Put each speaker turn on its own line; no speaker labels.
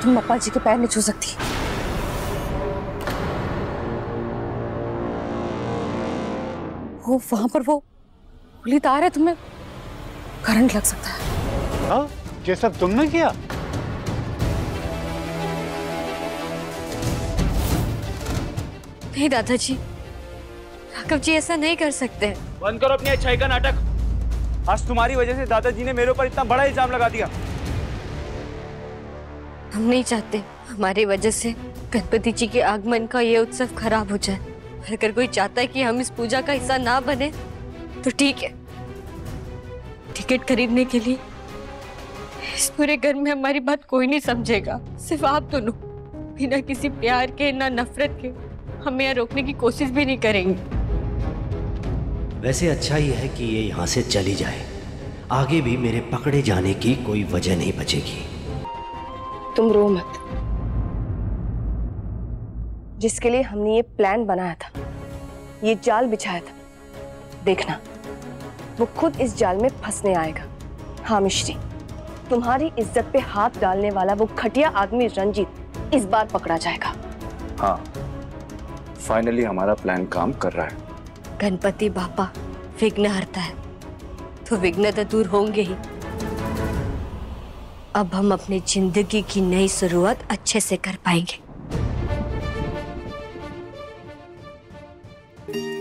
तुम अप्पा जी के पैर नहीं छू सकती। वो वहां पर वो खुली तार है, तुम्हें करंट लग सकता है।
हाँ, ये सब तुमने किया?
नहीं दादाजी, राघव जी ऐसा नहीं कर सकते।
बंद करो अपनी अच्छाई का नाटक। आज तुम्हारी वजह से दादाजी ने मेरे ऊपर इतना बड़ा इल्जाम लगा दिया।
हम नहीं चाहते हमारी वजह से गणपति जी के आगमन का ये उत्सव खराब हो जाए। अगर कोई चाहता है कि हम इस पूजा का हिस्सा ना बने तो ठीक है। टिकट खरीदने के लिए इस पूरे घर में हमारी बात कोई नहीं समझेगा, सिर्फ आप दोनों। बिना किसी प्यार के ना नफरत के हमें यहाँ रोकने की कोशिश भी नहीं करेंगे।
वैसे अच्छा ही है कि ये यहाँ से चली जाए। आगे भी मेरे पकड़े जाने की कोई वजह नहीं बचेगी।
तुम रो मत। जिसके लिए हमने ये प्लान बनाया था, ये जाल बिछाया था, देखना वो खुद इस जाल में फंसने आएगा। हाँ मिश्री, तुम्हारी इज्जत पे हाथ डालने वाला वो घटिया आदमी रंजीत इस बार पकड़ा जाएगा।
हाँ, फाइनली हमारा प्लान काम कर रहा है।
गणपति बापा विघ्न हरता है, तो विघ्न तो दूर होंगे ही। अब हम अपनी जिंदगी की नई शुरुआत अच्छे से कर पाएंगे।